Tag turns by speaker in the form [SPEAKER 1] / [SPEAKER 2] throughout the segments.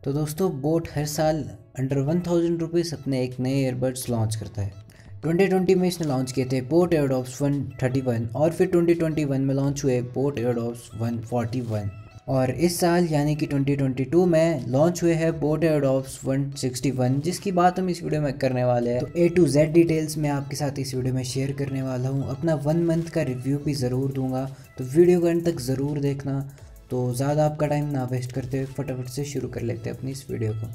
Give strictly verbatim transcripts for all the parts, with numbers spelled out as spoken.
[SPEAKER 1] तो दोस्तों बोट हर साल अंडर वन थाउजेंड रुपीज़ अपने एक नए ईयरबड्स लॉन्च करता है। ट्वेंटी ट्वेंटी में इसने लॉन्च किए थे boAt Airdopes one thirty one और फिर ट्वेंटी ट्वेंटी वन में लॉन्च हुए boAt Airdopes one forty one और इस साल यानी कि ट्वेंटी ट्वेंटी टू में लॉन्च हुए हैं boAt Airdopes one sixty one, जिसकी बात हम इस वीडियो में करने वाले हैं। तो ए टू जेड डिटेल्स मैं आपके साथ इस वीडियो में शेयर करने वाला हूँ। अपना वन मंथ का रिव्यू भी ज़रूर दूंगा, तो वीडियो को अंत तक ज़रूर देखना। तो ज़्यादा आपका टाइम ना वेस्ट करते हुए फटाफट से शुरू कर लेते हैं अपनी इस वीडियो को।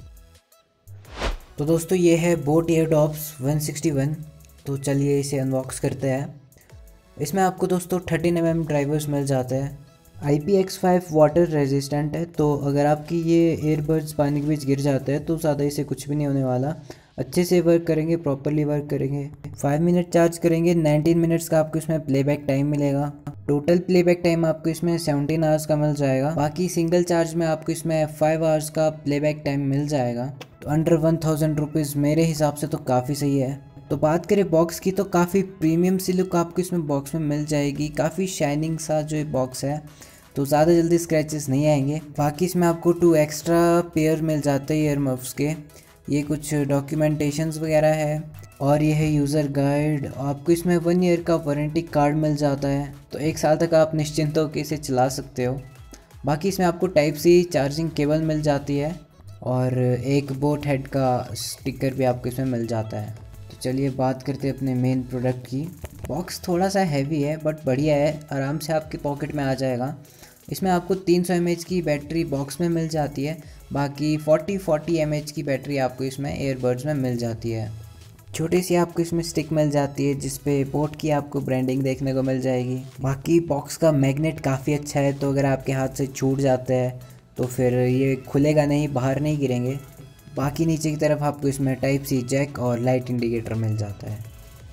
[SPEAKER 1] तो दोस्तों ये है boAt Airdopes one sixty one. तो चलिए इसे अनबॉक्स करते हैं। इसमें आपको दोस्तों थर्टीन एम एम ड्राइवर्स मिल जाते हैं। I P X five water resistant है, तो अगर आपकी ये एयरबड्स पानी के बीच गिर जाते हैं तो ज़्यादा इसे कुछ भी नहीं होने वाला। अच्छे से वर्क करेंगे, प्रॉपरली वर्क करेंगे। फाइव मिनट चार्ज करेंगे, नाइनटीन मिनट्स का आपको इसमें प्लेबैक टाइम मिलेगा। टोटल प्लेबैक टाइम आपको इसमें सेवनटीन आवर्स का मिल जाएगा। बाकी सिंगल चार्ज में आपको इसमें फाइव आवर्स का प्लेबैक टाइम मिल जाएगा। तो अंडर वन थाउजेंड रुपीज़ मेरे हिसाब से तो काफ़ी सही है। तो बात करें बॉक्स की, तो काफ़ी प्रीमियम सी लुक आपको इसमें बॉक्स में मिल जाएगी। काफ़ी शाइनिंग सा जो बॉक्स है, तो ज़्यादा जल्दी स्क्रैचेस नहीं आएंगे। बाकी इसमें आपको टू एक्स्ट्रा पेयर मिल जाते हैं ईयर मफ्स के। ये कुछ डॉक्यूमेंटेशंस वगैरह है और ये है यूज़र गाइड। आपको इसमें वन ईयर का वारंटी कार्ड मिल जाता है, तो एक साल तक आप निश्चिंत होकर इसे चला सकते हो। बाकी इसमें आपको टाइप सी चार्जिंग केबल मिल जाती है और एक बोट हेड का स्टिकर भी आपको इसमें मिल जाता है। तो चलिए बात करते हैं अपने मेन प्रोडक्ट की। बॉक्स थोड़ा सा हैवी है बट बढ़िया है, आराम से आपके पॉकेट में आ जाएगा। इसमें आपको तीन सौ एम एच की बैटरी बॉक्स में मिल जाती है। बाकी फोर्टी फोर्टी एम एच की बैटरी आपको इसमें एयरबड्स में मिल जाती है। छोटी सी आपको इसमें स्टिक मिल जाती है जिस पे बोट की आपको ब्रांडिंग देखने को मिल जाएगी। बाकी बॉक्स का मैग्नेट काफ़ी अच्छा है, तो अगर आपके हाथ से छूट जाता है तो फिर ये खुलेगा नहीं, बाहर नहीं गिरेंगे। बाकी नीचे की तरफ आपको इसमें टाइप सी जैक और लाइट इंडिकेटर मिल जाता है।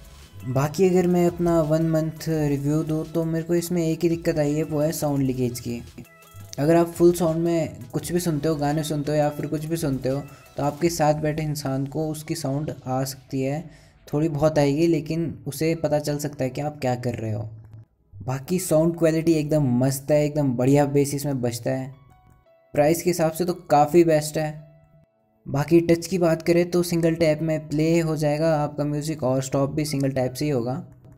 [SPEAKER 1] बाकी अगर मैं अपना वन मंथ रिव्यू दूँ तो मेरे को इसमें एक ही दिक्कत आई है, वो है साउंड लीकेज की। अगर आप फुल साउंड में कुछ भी सुनते हो, गाने सुनते हो या फिर कुछ भी सुनते हो, तो आपके साथ बैठे इंसान को उसकी साउंड आ सकती है। थोड़ी बहुत आएगी, लेकिन उसे पता चल सकता है कि आप क्या कर रहे हो। बाकी साउंड क्वालिटी एकदम मस्त है, एकदम बढ़िया बेस इसमें बजता है। प्राइस के हिसाब से तो काफ़ी बेस्ट है। बाकी टच की बात करें तो सिंगल टैप में प्ले हो जाएगा आपका म्यूज़िक और स्टॉप भी सिंगल टैप से ही होगा।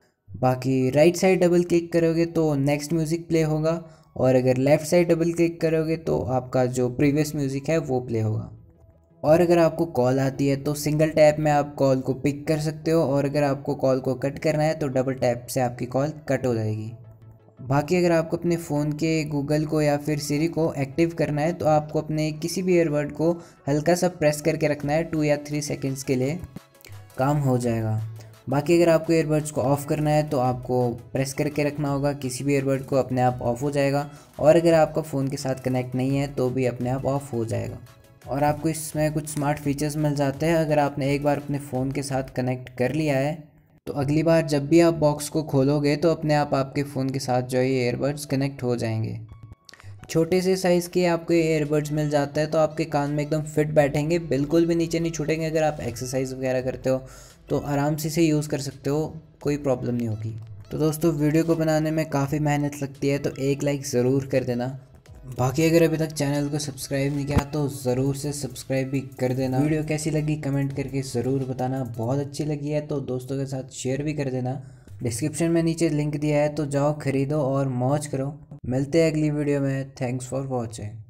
[SPEAKER 1] बाकी राइट साइड डबल क्लिक करोगे तो नेक्स्ट म्यूज़िक प्ले होगा और अगर लेफ़्ट साइड डबल क्लिक करोगे तो आपका जो प्रीवियस म्यूज़िक है वो प्ले होगा। और अगर आपको कॉल आती है तो सिंगल टैप में आप कॉल को पिक कर सकते हो और अगर आपको कॉल को कट करना है तो डबल टैप से आपकी कॉल कट हो जाएगी। बाकी अगर आपको अपने फ़ोन के गूगल को या फिर सिरी को एक्टिव करना है तो आपको अपने किसी भी ईयरबड को हल्का सा प्रेस करके रखना है, टू या थ्री सेकंड्स के लिए काम हो जाएगा। बाकी अगर आपको ईयरबड्स को ऑफ़ करना है तो आपको प्रेस करके रखना होगा, किसी भी ईयरबड को अपने आप ऑफ़ हो जाएगा। और अगर आपका फ़ोन के साथ कनेक्ट नहीं है तो भी अपने आप ऑफ़ हो जाएगा। और आपको इसमें कुछ स्मार्ट फीचर्स मिल जाते हैं। अगर आपने एक बार अपने फ़ोन के साथ कनेक्ट कर लिया है तो अगली बार जब भी आप बॉक्स को खोलोगे तो अपने आप आपके फ़ोन के साथ जो है ईयरबड्स कनेक्ट हो जाएंगे। छोटे से साइज़ के आपको ईयरबड्स मिल जाता है, तो आपके कान में एकदम फिट बैठेंगे, बिल्कुल भी नीचे नहीं छूटेंगे। अगर आप एक्सरसाइज वगैरह करते हो तो आराम से इसे यूज़ कर सकते हो, कोई प्रॉब्लम नहीं होगी। तो दोस्तों वीडियो को बनाने में काफ़ी मेहनत लगती है, तो एक लाइक ज़रूर कर देना। बाकी अगर अभी तक चैनल को सब्सक्राइब नहीं किया तो ज़रूर से सब्सक्राइब भी कर देना। वीडियो कैसी लगी कमेंट करके ज़रूर बताना। बहुत अच्छी लगी है तो दोस्तों के साथ शेयर भी कर देना। डिस्क्रिप्शन में नीचे लिंक दिया है, तो जाओ खरीदो और मौज करो। मिलते हैं अगली वीडियो में। Thanks for watching.